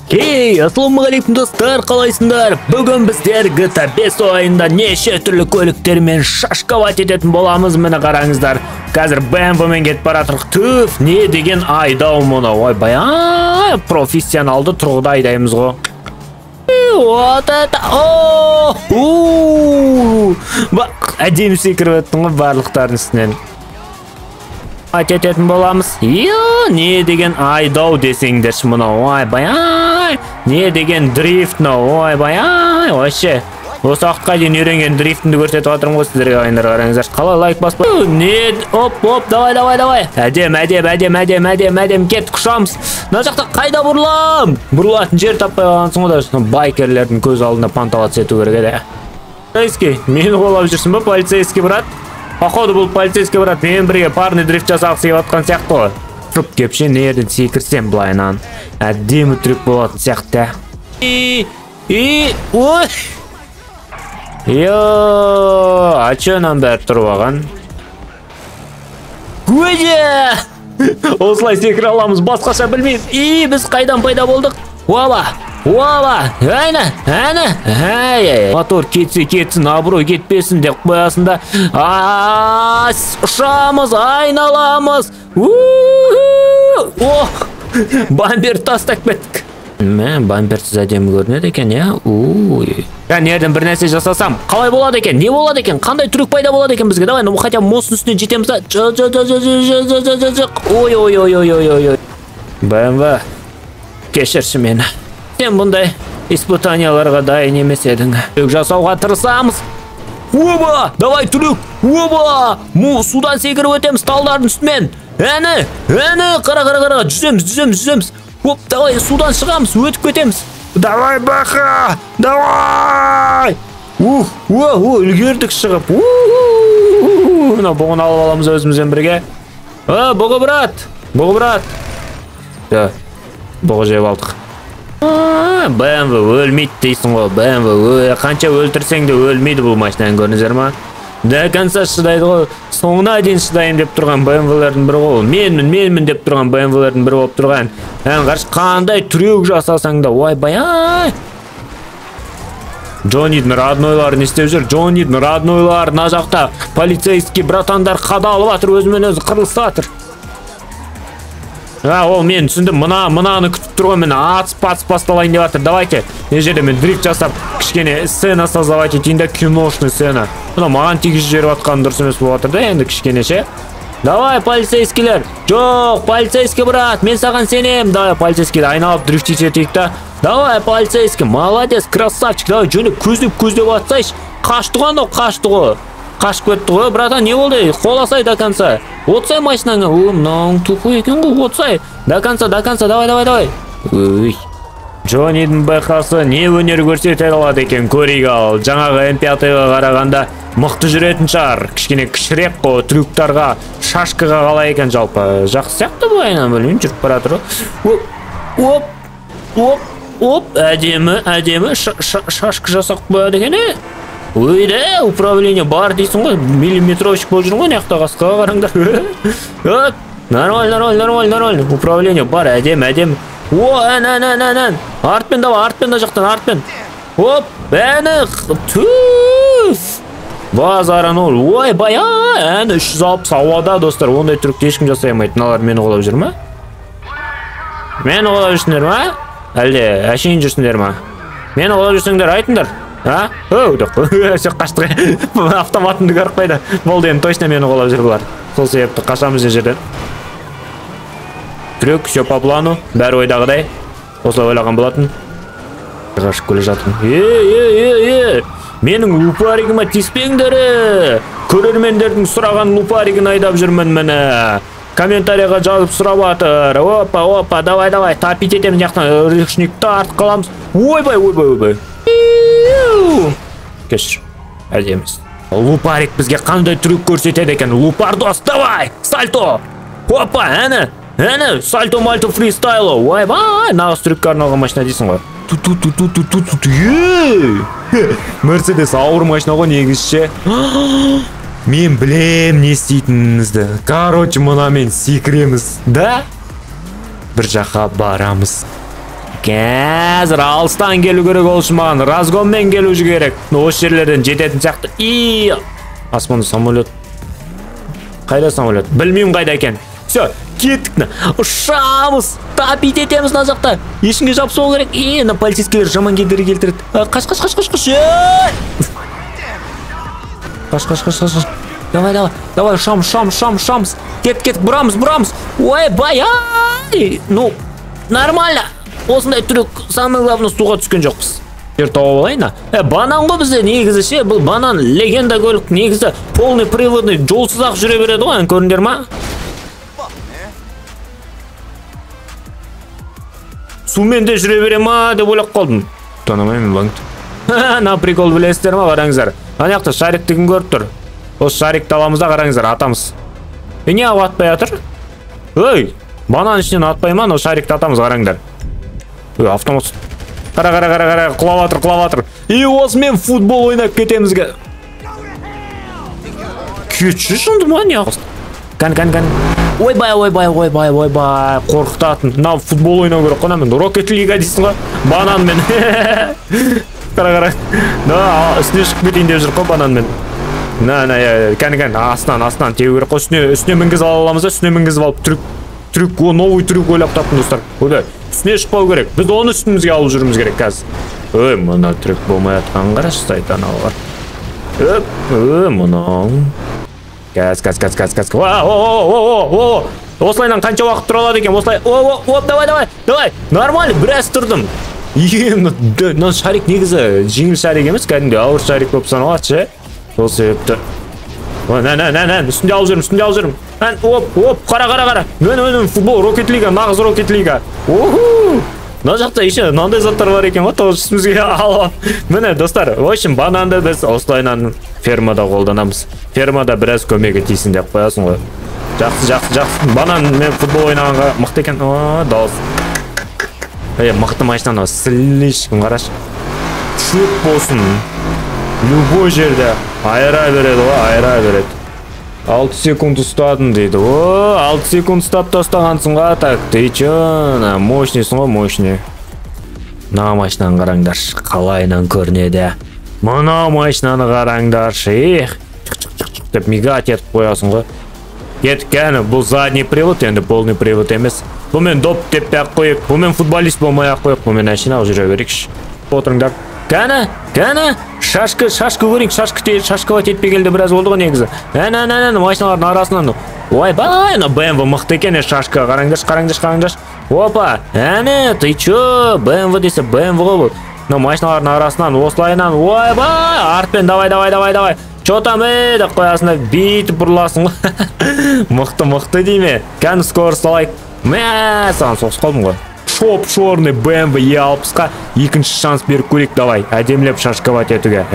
Ассалаумағалейкум достар, қалайсыңдар? Бүгін біздер GTA 5 ойында неше түрлі көліктермен шашкават ететін боламыз. Мені қараңыздар. Қазір BMW-мен кетіп баратырық. Түф, не деген айдау мұны. Ойбай, профессионалды тұрғыда айдаймыз ғой. Вот это! Бақ, әдемі секіріп өттің ғой барлықтардың үстінен. Ететін боламыз. Не деген айдау десеңдерші мұны. Ойбай, не деген дрифт мынау. Ойбай, вообще. Осы уақытқа дейін үйренген дрифтімді көрсетіп отырмын ғой сіздерге. Ағайындар, қараңыздар. Қалай лайк баспай. Не, оп, давай. Әдем, кет, құшамыз. Мына жақта қайда бұрылам? Бұрылатын жер таппай қалғансың ғой да. Байкерлердің көз алдында панталат ету керек еді. Полицейский, мені қолап жүрсің ба, полицейский брат? Походу бұл полицейский брат мен бірге парный дрифт жасағысы келіп отқан сияқты ғой. Тұрып кепше нерден секірсем былайынан. Әдемі трюк болатын сияқты. Ой! А чөнен бәрі тұрып алған? Көже! Осылай секіре аламыз, басқаша білмейміз. Біз қайдан пайда болдық? Оба! Әне! Мотор кетсін, абырой кетпесін деп қоясында. Ұшамыз, айналамыз. Бампер тастап кеттік. Бамперсіз әдемі көрінеді екен, Нерден бір нәрсе жасасам, қалай болады екен? Не болады екен? Қандай трюк пайда болады екен бізге? Давай, хотя мосын үстінен жетеміз да. Ой. BMW, кешірші мені. Сен бұндай испытанияларға дайын емес едің. Трюк жасауға тырысамыз. Оба! Давай трюк! Оба! Судан секіріп өтеміз талдардың үстімен. Әні! Қара! Жүземіз. Оп, давай, судан шығамыз, өтіп кетеміз. Давай, бақа! Давай! Үлгердік шығып. Бұғын алып аламыз өзімізден бірге. Бұғы брат! Бұғы жеп алдық. BMW өлмейді дейсің ғой. BMW қанша өлтірсең де өлмейді бұл машинаны, көрдіңіздер ма? До конца шыдайды ғой. Соңына дейін шыдайым деп тұрған BMW-лердің бірі ғой. Менмін деп тұрған BMW-лердің бірі болып тұрған. Қаршы қандай трюк жасасаң да, ойбай. Джоннидің роднойлары не істеп жүр? Джоннидің роднойлары мына жақта полицейский братандар қадалып жатыр, өзімен өзі қырылысып жатыр. Ол мен түсіндім, мынаны күтіп тұрған, мені атыс басталайын деп жатыр. Давайте, не жерде мен дрифт жасап, кішкене сцена создавать етейін да, киношный сцена. Маған тегіз жеріп атқан дұрыс емес болып жатыр да, енді кішкене ше. Давай, полицейскілер. Жоқ, полицейский брат, мен саған сенем. Давай, полицейскийді айналып дрифт етейік та. Давай, полицейский, молодец, красавчик. Давай, жөні көздеп атсайш. Қашты ғой. Қашып кетті ғой, братан, не болды? Қоласай до конца. Отсай машинаңа. Мынауың тупой екен ғой, отсай. До конца, давай. Джоннидің байқасы не өнер көрсете алады екен, көрейік ал. Жаңағы MP5-ға қарағанда мықты жүретін шығар. Кішкене кішірек қой, трюктарға, шашкаға қалай екен жалпы. Жақсы сияқты бұлайынан білмеймін, жүріп баратыр. Оп, әдемі, шашка жасақ болады екен, Ойда, управление бар дейсің ғой, миллиметровщик болып жүрін ғой, неқта қасқаға қараңдар. Нормально, управление бар, әдем. Ән. Артпен да жақтан, артпен. Оп, әні, түф. Базарын ол, ой, бая, әні 360 ауада, достар, ондай трюкті ешкім жасай алмайды. Мыналар мені қолап жүр ма? Мені қолап жүрсіңдер ма? Әлде, әшейін жүрсіңдер ма? Мені қолап жүрсіңдер, айтыңдар. Қаштық, автоматымды көріп қайды. Болды енді точно мені қолап жүр бұлар. Сол себепті қашамыз жерден. Трюк, все по плану, бәрі ойдағыдай. Осылай ойлаған болатын. Қашып келе жатырмын. Менің лупаригіма тиіспеңдері. Көрермендердің сұраған лупаригін айдап жүрмін мені. Комментарияға жазып сұрап атыр. Опа, давай, тапит етеміз жақтан. Рюкшникті артық қаламыз. Ойбай. Кешір, әдеміз. Лупарик бізге қандай трюк көрсетеді екен? Лупардос, давай! Сальто! Опа, әні! Сальто-мальто фристайло! Ойбай! Нағыз трюкқа арналған машина дейсің ғой. Мерседес ауыр машина ғой негізше. Мен білем не істейтініңізді. Короче, мұнамен секіреміз. Да? Бір жаққа барамыз. Қазір алыстан келу керек болшы маған. Разгонмен келу керек. Осы жерлерден жететін сияқты. И аспанда самолет. Қайда самолет? Білмеймін қайда екен. Все, кеттік. Ұшамыз. Тапит етеміз мына жақта. Ешкімге жабысу керек. На полицейскілер жаман кедергі келтіреді. Қаш. Қаш. Давай, шамыз. Кет, бұрамыз. Ой, бай. Ну, нормально. Осындай трюк, самый главный, суға түскен жоқпыз. Жер тауып алайын. Банан ғой бізде негізі ше, бұл банан легенда көлік, негізі полный приводный, жолсыз ақ жүре береді ғой, көріңдер ма? Сумен де жүре бере ма деп ойлап қалдым. Танымаймын банкты. На прикол білесіздер ма, қараңыздар. Анаяқта шарикті кім көріп тұр? Осы шарикті аламыз да қараңыздар, атамыз. Не атпай атыр? Өй, банан ішінен атпай ма, о шарикті атамыз қараңдар. Автомат. Қара, құлаватыр. И осымен футбол ойнап кетемізге. Кетші жынды ма, не ағыз? Кән. Ойбай, қорқытатын. На футбол ойнау керек қона мен. Рокет лига дейсің ғой, бананмен. Қара. Үстіне шығып кетейін деп жүр қой бананмен. Кән, астынан теу керек қой. Үстіне мінгізіп аламыз да, үстіне мінгізіп алып трюк, новый трюк ойлап таптым достар. Ойбай. Үстіне шықпау керек. Біз оны үстімізге алып жүріміз керек қазір. Мұна трюк болмай атқан қарашы сайтан алғар. Мұна. Кәз. Осылайнан қанша уақыт тұра алады екен? Осылай. Давай. Нормально, біраз тұрдым. Мына шарик негізі жеңіл шарик емес, кәдімгі ауыр шарик болып саналады ше. Сол себепті. Үстінде алып жүрім. Қара. Мен футбол, рокет лига, нағыз рокет лига. Мына жақта еще мынандай заттар бар екен ғой, тоже үстімізге алып. Міне достар, в общем, бананды біз осылайнан фермада қолданамыз. Фермада біраз көмегі тисін деп қоясың ғой. Жақсы. Банан мен футбол ойнағанға мықты екен. Дауыс. Мықты машинаны слишком қарашы. Шөп болсын. Любой жерде айыра береді. 6 секунд ұстадым дейді. 6 секунд ұстап тастағансың ға, так, ты чё? Мощныйсың ғой, мощный. Мына машинаны қараңдар, қалайынан көрінеді. Мына машинаны қараңдар, деп мигать етіп қоясың ғой. Кеткен, бұл задний привод, енді полный привод емес. Бұл мен доп деп бәк қойып, бұл мен футболист болмай ақ қойып, бұл мен әшін ақ жүре берекші. Отырыңдар. Кәні, шашқы көрейік, шашқыға тетпе келді біраз болды ғой негізі. Машиналардың арасынан. Ойбай, BMW мықты екен, шашқыға қараңдаш. Опа, ты чё, BMW десе, BMW ғой бұл. Машиналардың арасынан, осылайынан, ойбай, артпен, давай. Чё там, деп қоясында, бейтіп бұрыласың ғой. Мықты дейме. Кәні скорос салайық. Саған соқсы қалдым ғой. Шоп шорный BMW E60-қа екінші шанс беріп көрек, давай, әдемлеп шашковать етуге.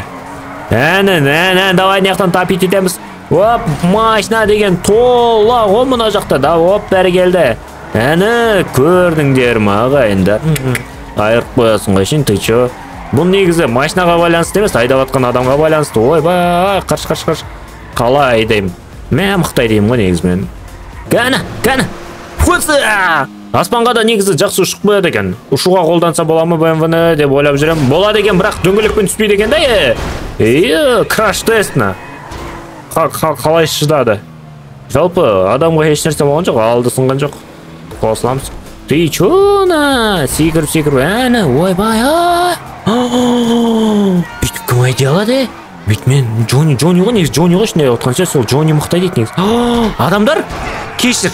Давай, неқтан тапит етеміз. Машина деген тола ғой мұна жақта, да, бәрі келді. Көрдіңдер ма ағайындар. Айырып қоясың ғой, шын, ты чё? Бұл негізі машинаға байланысты емес, айдаватқан адамға байланысты. Ойбай, қарш. Қалай айдайым? Мен мықты айдайым ғой негізімен. Кәні. Аспанға да негізі жақсы ұшып қояды екен. Ұшуға қолданса бола ма BMW-ні деп ойлап жүрем. Болады екен, бірақ дөңгелекпен түспейді екен да. Краш тестна. Қалай шыдады? Жалпы адамға еш нәрсе болған жоқ, алды сынған жоқ. Қосыламыз. Ты чуна? Секіріп, ойбай. Бүйтіп кім айдай алады? Бүйтмен Джонни ғой, негіз Джонни ғой, ішінде отқанша сол Джонни мұқтай дейді негіз. Адамдар, кешір.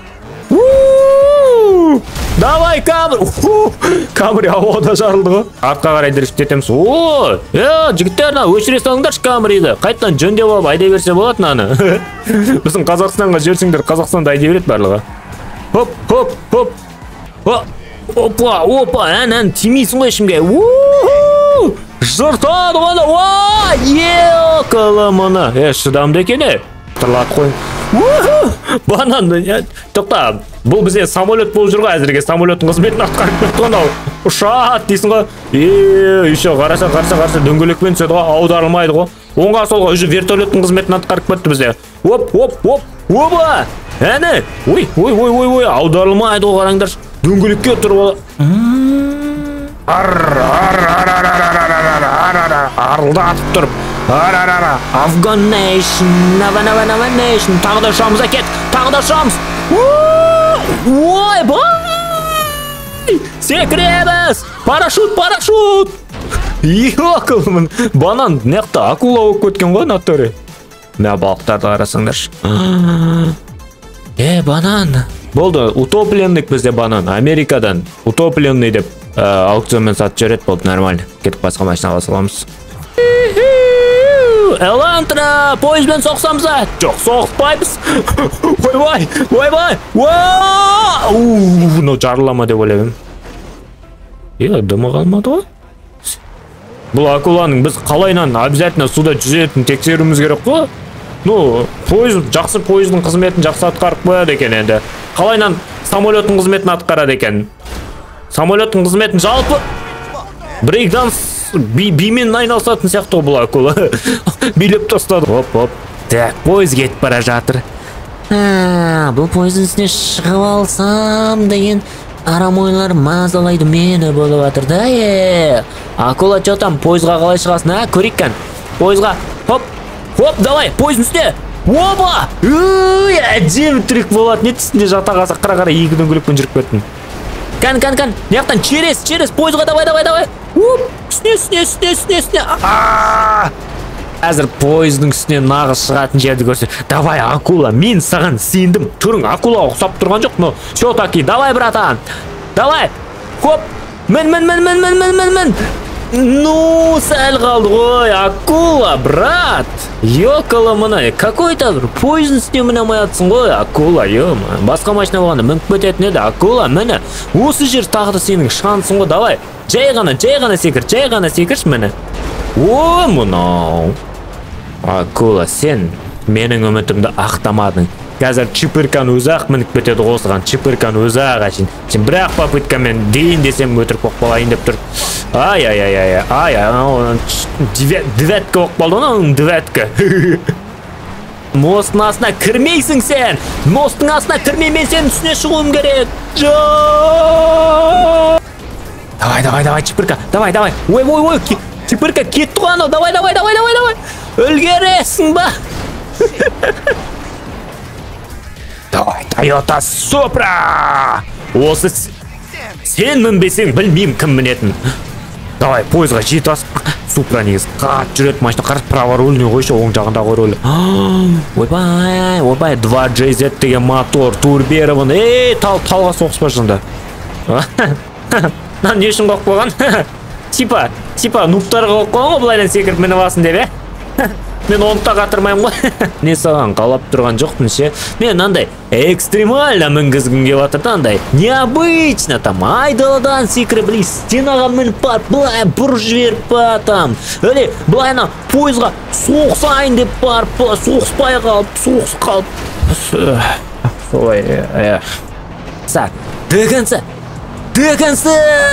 Давай, Камри ауада жарылды ғой. Артқа қарай дрифт етеміз. Жігіттер, өшіре салыңдаршы Камриді. Қайттан жөндеп алып айдай берсе болады наны. Біздің Қазақстанға жерсіңдер, Қазақстанда айдай береді барлығы. Хоп. Опа, тимейсің ғой ішімге. Жыртады ғана. Еқылы мұны. Шыдамды екені. Тұрлат қойын. Бананды. Тоқта, бұл бізде самолет болып жүр ғой әзірге. Самолеттің қызметін атқарып кетті ғой. Ұшат дейсің ғой. Еще қараса, дөңгелекпен түседі ғой, аударылмайды ғой. Оңға солға уже вертолеттің қызметін атқарып кетті бізде. Опа! Ой, аударылмайды ғой, қараңдар. дөңгелекке тұрып арылдатып тұрып Afghan Nation, Nava Nation, тағы да ұшамыз әкет, тағы да ұшамыз. Ой, бай! Секіреміз! Парашют! Йоқылмын, банан, неқта, акула өк көткен ғой, натөре. Мә балықтарды қарасыңдаршы. Банан. Болды, утопленник бізде банан, Америкадан. Утопленный деп аукционмен сатып жүреді, болды, нормально. Кетіп басқа машинаға саламыз. Элантра, поездбен соқсамыз, жоқ, соқпаймыз. Ойбай. Ну, жарылама деп ойлаймын. Дымы қалмады ғой. Бұл акуланың біз қалайнан обязательно суда жүзетін тексеруіміз керек қой. Ну, жақсы поездың қызметін жақсы атқарып қояды екен енді. Қалайнан самолеттің қызметін атқарады екен. Самолеттің қызметін жалпы брейкданс бимен айналысатын сияқты бұл акула. Билеп тастады. Оп. Так, поезд кетіп бара жатыр. Бұл поездың үстіне шығып алсам деген арам ойлар мазалайды мені болып жатыр да. Акула, что там, поездға қалай шығасың, көрейік кән. Поездға, хоп, давай, поездың үстіне. Опа! Әдемі трюк болады. Не түсінде жата қалса қара екі дөңгелекпен жүріп кеттім. Кән. Неқтан через поездға давай. Үстіне. Әзір поездың үстіне нағыз шығатын жерді көрсе. Давай, акула, мен саған сендім. Түрің акула ұқсап тұрған жоқ, но все таки, давай, братан. Давай, хоп, мін. Ну, сәл қалды ғой, акула, брат. Ёкала мұна, какой-то бір поездың үстіне міне алмайатсың ғой, акула, басқа машина болғанда мүмкіп бөтетін еді, акула, міне. Осы жер тағы да сенің шансың ғой, давай. Жай ғана секірші мені. Мұнау. Акула, сен менің үмітімді ақтамадың. Қазір чипыркан өзақ мініп кетеді осыған. Чипыркан өзақ әшін. Сен бірақ попыткамен дейін десем өтірік оқпалайын деп тұр. Ай, девятка оқпалды оның, девятка. Мостың астына кірмейсің сен. Мостың астына кірмеймен сен үстіне шығуым керек. Давай, чипырка, давай. Ой, чипырка кетті ғой анау, давай. Үлгересің ба? Давай, Toyota Supra! Осы сен мінбесең білмеймін кім мінетін. Давай, поездға жет асып. Supra негіз қат жүрет машина, қарыс праворульный қойшы, оң жағындағы рөлі. Ойбай, 2JZ деген мотор, турбирован. Талға соғыспа жында. Не үшін қоқ болған? Типа, нуптарға қоқ болған ғой, бұлайдан секіріп мініп алсын деп, Мен онта қатырмайым ғой. Не саған қалап тұрған жоқпын ше. Мен андай экстремально мінгізгім кеп жатыр, андай необычно там айдаладан секіріп, стенаға мініп бар, былай бұрып жіберіп ба там. Әле былайна поездға соғысайын деп бар, соғыспай қалып. Ой, сақ, дегенсі.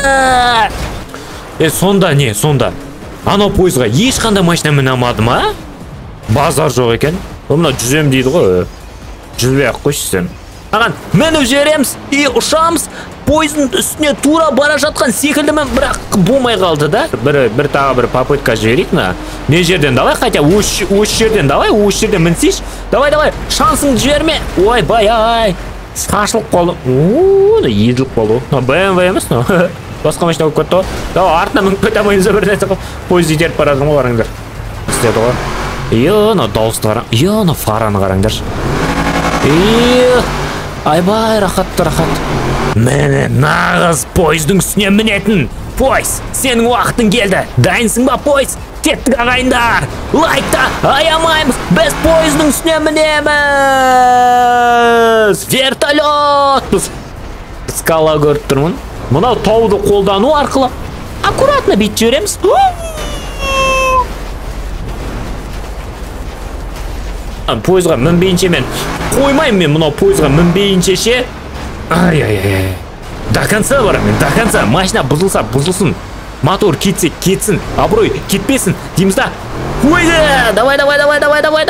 Сонда. Анау поездға ешқандай машина міне алмадым, Базар жоқ екен. Мына жүзем дейді ғой. Жүзбей ақ қойшы сен. Аған, мініп жібереміз и ұшамыз. Поездың үстіне тура бара жатқан секілдімен, бірақ болмай қалды да. Тағы бір попытка жіберейік на. Не жерден давай, хотя осы жерден давай, осы жерден мінсейш. Давай, шансың жіберме. Ой, бай. Сашылып қалды. Еділіп қалды. BMW емес, басқа машина болып кетті ғой. Давай, артына мүмкін кете алмайын бірден поезд етеріп барадың ғой, қараңдар. Істеді ғой. Дауысты қараң. Фараны қараңдар. Айбай, рахат. Мені нағыз поездың үстіне мінетін. Поезд, сенің уақытың келді. Дайынсың ба, поезд? Кеттік ағайындар. Лайкта аямаймыз. Біз поездың үстіне мінеміз. Вертолетпыз. Скала көріп тұрмын. Мынау тауды қолдану арқылы аккуратно бет жібереміз. Поездға мінбейінше мен қоймайым, мен мынау поездға мінбейінше ше. Ай. До конца барамын, до конца. Машина бұзылсын. Мотор кетсін. Абырой кетпесін. Дейміз да. Ойды! Давай.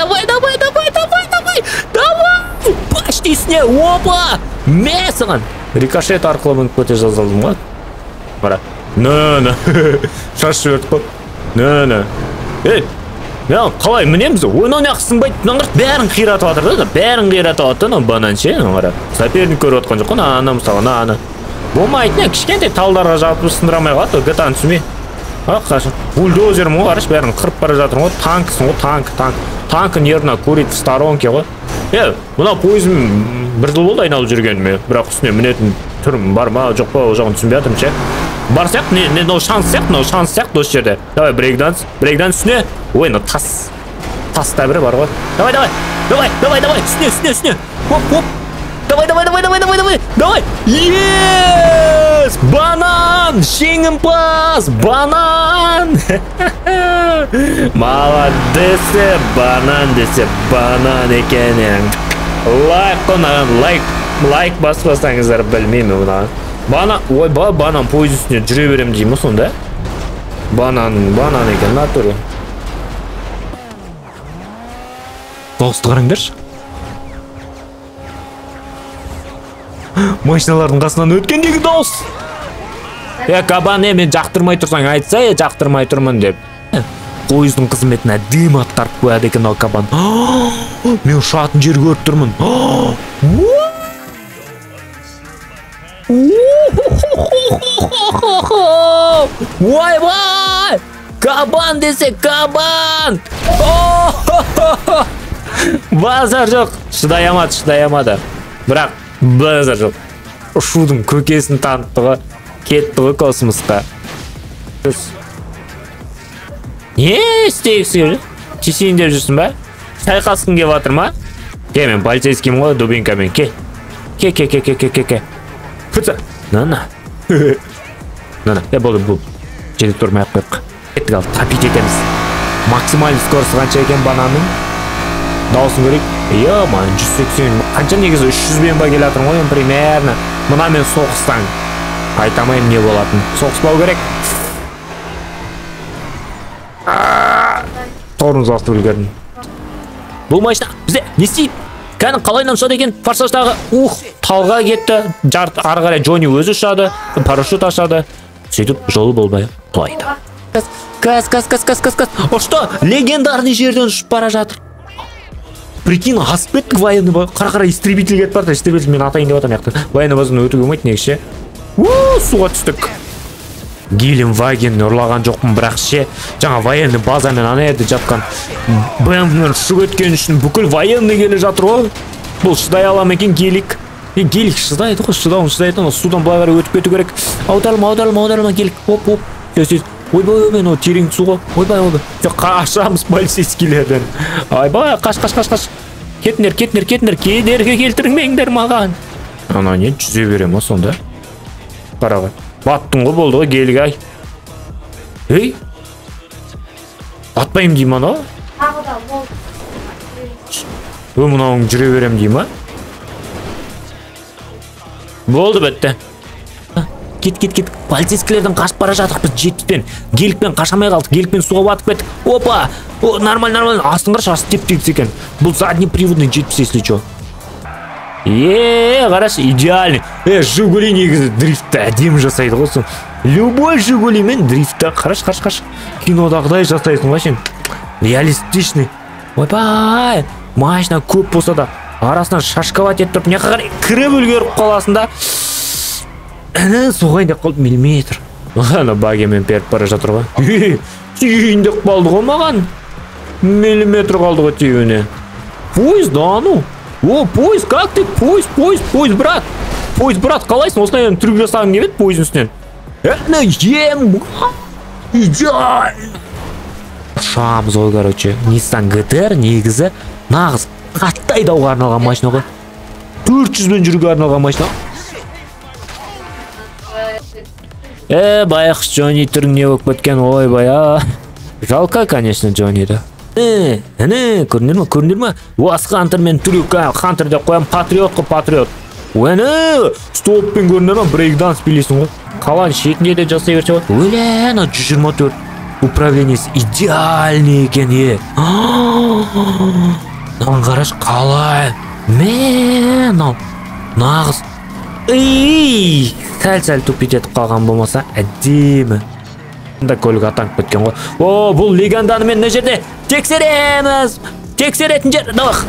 Почти үстіне. Опа! Мәсіған. рикошет арқылы мініп кете жаздалдым ғой. Бара. Нө. Шашып жібердік қой. Нө. Я қалай мінеміз? Ойнауын ақсынбайды. Бәрін қиратып жатыр да. Бәрін қиратып жатыр. Банан ше. Соперник көріп отқан жоқ. Ана мысалы, ана. Болмайды. Кішкентай талдарға жауып сындырамай қалады. GTA-ны түсінбей. Қашы. Бульдозерім ғой, қараш, бәрін қырып бара жатыр ғой. Танксың ғой, танк. Танкі нервно курит в сторонке ғой. Мына пойызым бір жыл болды айналып жүргеніме. Бірақ үстіне мінетін түрім бар ма, жоқ па, ол жағын түсінбей жатырмын ше. Бар сияқты, не шанс сияқты осы жерде. Давай, брейкданс үстіне. Ой, тас та бірі бар ғой. Давай, үстіне. Хоп. Давай. Yes! Банан! Жеңімпаз! Банан! Молодец, банан десе, банан екен. Лайк баспасаңыздар, білмеймін бұна. Банан пойыз үстіне жүре берем деймін сонда. Банан екен, натуры. Дауысты қараңдаршы. Машиналардың қасынан өткендегі дауыс. Кабан, мен жақтырмай тұрсаң айтса, жақтырмай тұрмын деп. Пойыздың қызметіне дым аттарып қояды екен ал кабан. Мен ұшатын жер көріп тұрмын. Вай! Кабан десе, кабан! Базар жоқ. Шыдай алмады. Бірақ базар жоқ. Ұшудың көкесін танытты ғой. Кетті ғой космосқа. Не істейіксің? Тесейін деп жүрсің ба? Шайқасқың кеп жатыр ма? Мен полицейскиймін ғой, дубинкамен. Ке. Фыца. Нана. Бұл. Жетіп тұрмай ақ қойық. Кеттік ал, тапит етеміз. Максимальный скоросты қанша екен бананның? Дауысын көрейік. Man 180. Қанша негізі 300 бен ба келатырмын ғой, примерно. Мұна мен соғыстан. Айтамайым не болатын. Соғыспау керек. Торымыз басты үлгердім. Бұл машина бізде не істейді? Кәні қалайынан ұшады екен? Форсаждағы талға кетті. Ары қарай Джонни өзі ұшады, парашют ашады. Сөйтіп жолы болмай құлайды. Кас. Ұшты, легендарный жерден ұшып бара жатыр. Прикинь, асып кеттік военный база. Қара истребитель кетіп барды. Истребитель мен атайын деп атам яқты. Военный базаны өтуге болмайды негізше. Суға түстік. Гелендваген ұрлаған жоқпын, бірақ ше жаңа военный базамен ана жерде жатқан БМВ-мен ұшып өткен үшін бүкіл военный келе жатыр ғой. Бұл шыдай ала ма екен гелик? Гелик шыдайды ғой, шыдайды. Судан былай қарай өтіп кету керек. Аударылма гелик. Оп. Ойбай, мен о терең суға. Ойбай. Қашамыз полицейскийлерден. Ойбай, қаш. Кетіңдер, кедергі келтірмеңдер маған. Ана не жүзе берем о сонда? Қарағай. Баттың ғой болды ғой гелік ай. Батпайым дейм ана? Мұнауың жүре берем дейм а? Болды бітті. Кет. Полицейскілерден қашып бара жатық біз жетпен. Гелікпен қашамай қалдық. Гелікпен суға батып кеттік. Опа! Нормально. Астың қараш асып теп-тегіс екен. Бұл задний приводный жетпіс, если чо. Қараш, идеальный. Жигули негізі дрифтті әдемі жасайды ғой. Любой Жигули мен дрифтті. Қараш. Кинодағыдай жасайсың ғой сен. Реалистичный. Ойбай! Машина көп болса да арасынан шашковать етіп тұрып, неқа қарай кіріп үлгеріп қаласында. Соғайын деп қалды миллиметр. Ана багемен періп бара жатыр ғой. Түйін деп қалды ғой маған. Миллиметр қалды ғой түйіне. Поезд, да ну. Поезд, как ты? Поезд, брат. Брат, қалайсың? Осылай трюк жасағың келеді поездың үстінен. Идеально. Шамыз ғой, короче. Nissan GT-R негізі нағыз қатты айдауға арналған машина ғой. 400-бен жүруге арналған машина. Байқыш Джонни түрің не болып кеткен, ой бая. Жалко, конечно, Джонниді. Көрінер ма? Уас Хантер мен трюк, Хантер деп қоям, патриот. Стоппен көрінер ма? Брейкданс билесің ғой. Қалан шетінде де жасай берсе ғой. Өлен, 124. Управлениесі идеальный екен, Нан қараш қалай. Нағыз Сәл тупит етіп қалған болмаса, әдемі. Мында көлік атанып кеткен ғой. О, бұл легенданы мен мына жерде тексереміз. Тексеретін жер.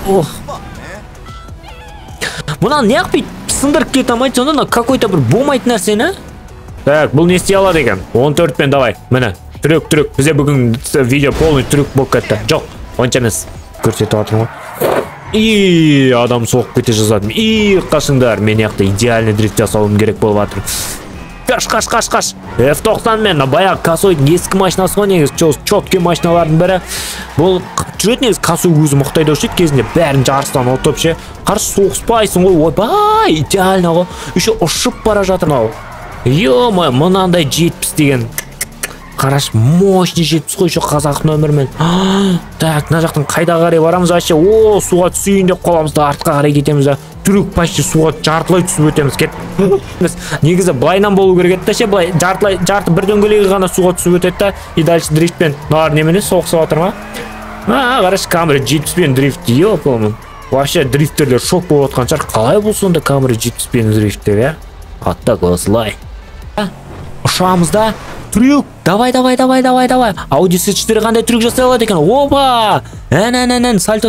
Мұнан не қып сындырып кете алмайды, сонда какой-то бір болмайтын нәрсені. Так, бұл не істей алады екен? 14 пен давай. Міне, түрік. Бізде бүгін видео полный түрік болып кетті. Жоқ, онша емес. Көрсетіп отырмын ғой. Адам соғып кете жазадым. Қашыңдар, мен яқты идеальный дрифт жасауым керек болып жатыр. Қаш. F90 мен баяғы касойдың ескі машинасы ғой, негізі чоткий машиналардың бірі. Бұл жүретін негізі касой өзі мұқтайды өшет кезінде бәрін жарыстан отып ше. Қарсы соғыспайсың ғой, ойбай, идеально ғой. Үші ұшып бара жатыр мынау. Ё-мо, мынандай 70 деген. Қараш, мощный 70 қой, еще қазақ нөмірмен. Так, мына жақтың қайда қарай барамыз вообще? О, суға түсейін деп қаламыз да артқа қарай кетеміз да. Түрік почти суға жартылай түсіп өтеміз. Кет. Негізі былайнан болу керек еді ше, былай жарты бір дөңгелегі ғана суға түсіп өтеді да, и дальше дрифтпен. Нар немене соғысып жатыр ма? Қараш, камера 70 пен дрифт. Ё-мо. Вообще дрифтерлер шок болып отқан шығар. Қалай бұл сонда камера 70 пен дрифттер, я? Аттак осылай. Ұшамыз да. Трюк, давай. Audi S4 қандай трюк жасай алады екен? Опа! Ән, сальто.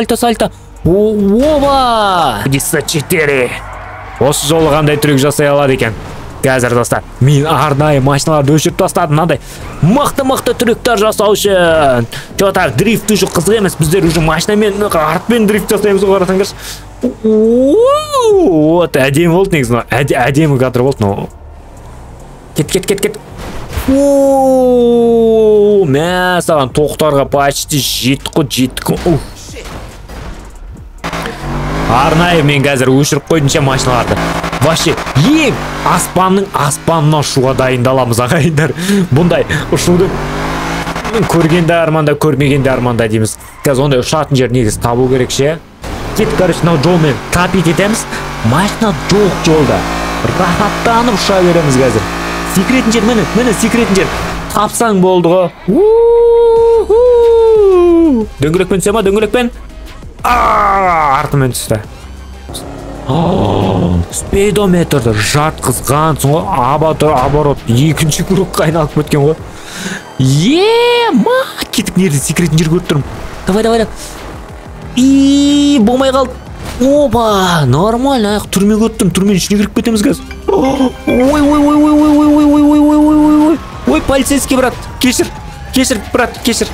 Опа! Audi S4. Осы жолы қандай трюк жасай алады екен? Қазір достар, мен арнайы машиналарды өшіріп тастадым, мынандай мықты трюктар жасау үшін. Так, дрифт уже қызық емес, біздер уже машинамен артпен дрифт жасаймыз ғой, қарасаңдаршы. Вот, әдемі болды негізі, әдемі кадр болды. Кет. Мә, саған тоқтарға почти жеттік қой. Арнайы мен қазір өшіріп қойдынша машиналарды. Вообще, ең аспаннан ұшуға дайындаламыз ағайындар. Бұндай ұшуды көргенде арманда, көрмегенде арманда дейміз. Қазір ондай ұшатын жер негіз табу керек ше. Кет, короче, мынау жолмен тапит етеміз. Машина жоқ жолда. Рахаттанып ұша береміз қазір. Секретін жер, міне секретін жер. Тапсаң болды ғой. Дөңгелекпен түсема, дөңгелекпен. Артымен түсті. Спидометрді жатқызғансың ғой. Оборот екінші кругқа айналып кеткен ғой. Кетіп нерде секретін жер көріп тұрмын. Давай. Болмай қалды. Опа, нормально, түрме көріп тұрмын. Түрменің ішіне кіріп кетеміз қазір. Ой, полицейский брат, кешір, брат, кешір.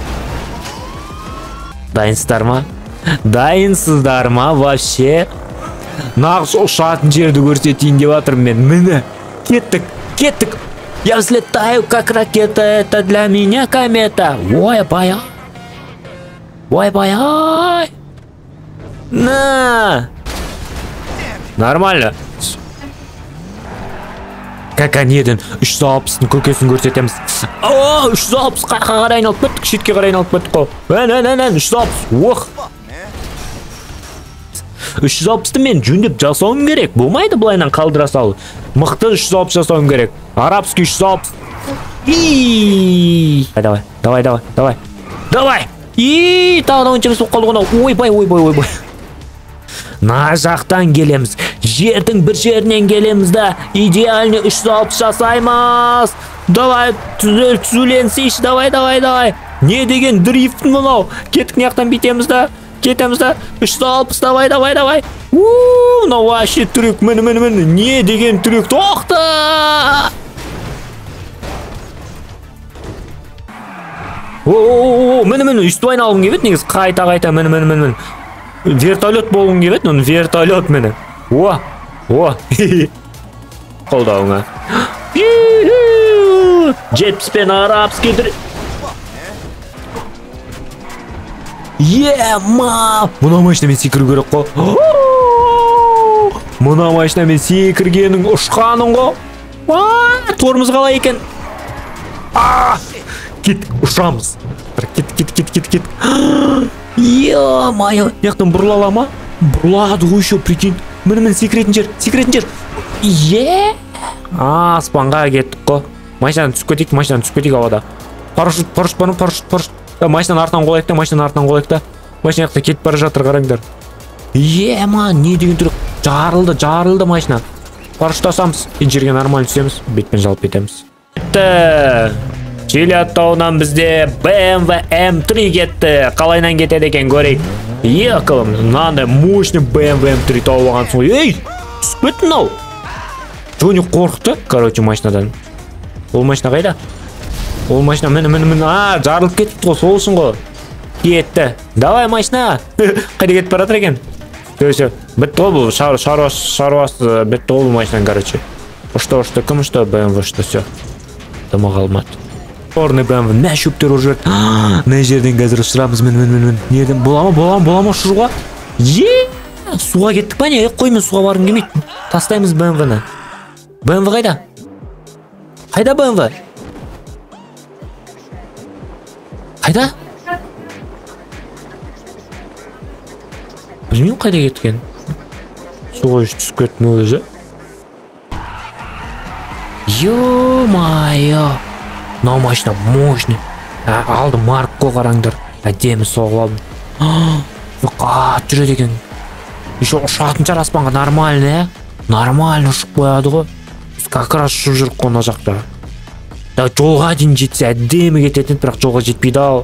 Дайынсыздар ма вообще? Нағыз ұшатын жерді көрсетейін деп жатырмын мен. Міне, кеттік. Я взлетаю, как ракета, это для меня комета. Ой-бай. На! Нормально. Каканеден 360-ның көкесін көрсетеміз. 360 қайқа қарай айналып кеттік, шетке қарай айналып кеттік қой. 360. 360-ты мен жөндеп жасауым керек. Болмайды бұлайнан қалдыра салу. Мықты 360 жасауым керек. Арабский 360. Давай. Тағда онша емес болып қалды ғана. Ойбай. На жақтан келеміз. Жердің бір жерінен келеміз да. Идеальный 360 жасаймыз. Давай, түзуленсейші. Давай. Не деген дрифт мұнау. Кеттік не жақтан битеміз да. Кетеміз да. 360, давай. Мынау вообще трюк. Міне. Не деген трюк. Тоқта! Міне. Үстіп айналғым кебет. Негіз қайта. Міне. Вертолет болғым кебет. Вертолет мені. Қолдауыңа. Жетпіспен арабский дрифт. Мұна машинамен секіру керек қой. Мұна машинамен секіргенің ұшқаның ғой. Торымыз қалай екен. Кет, ұшамыз. Кет. Е-майы. Яқтан бұрылала ма? Бұрылады ғой еще, прикинь. Міне секретін жер. Аспанға кеттік қой. Машинадан түсіп кетейік ауада. Парашют. Машинаның артынан қолайық та. Машина яқта кетіп бара жатыр, қараңдар. Не деген түрік. Жарылды машина. параштасамыз, жерге нормально түсеміз, бетпен жалып кетеміз. Чилиад тауынан бізде BMW M3 кетті. Қалайнан кетеді екен көрейік. Екілім, мынандай мощный BMW M3 тауып алғансың ғой. Ей, түсіп кеттің ау. Джонни қорықты, короче, машинадан. Ол машина қайда? Ол машина мін. Жарылып кетті ғой, солшын ғой. Кетті. Давай машина. Қайда кетіп баратыр екен? Короче, бітті ғой бұл шаруасы бітті ғой бұл машинан, короче. Что, кім что, BMW, что, все. Дома қалмады. Орны BMW, мә шөптер ұржыр. Мә жерден қазір ұшырамыз, мін. Неден, бола ма ұшыруға? Суға кеттік па не? Қой, мен суға барғым келмейді. Тастаймыз BMW-ні. BMW қайда? Қайда BMW? Қайда? Білмеймін қайда кеткен. Суға түсіп кеттім өзі. Ё-майо. Мынау машина мощный. Алдым маркко қараңдар. Әдемі соғып алдым. Қатты жүреді екен. Еще ұшатын шығар аспанға нормально, Нормально ұшып қояды ғой. Біз как раз ұшып жүріп қой мына жақта. Жолға дейін жетсе әдемі кететін, бірақ жолға жетпейді ау.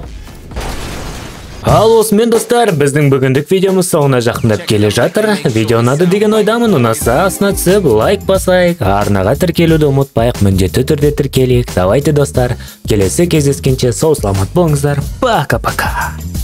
Ал осымен достар, біздің бүгіндік видеомыз соңына жақындап келе жатыр. Видео ұнады деген ойдамын. Ұнаса астына түсіп лайк басайық, арнаға тіркелуді ұмытпайық, міндетті түрде тіркелейік. Давайте достар, келесі кездескенше сау саламат болыңыздар. Пока-пока.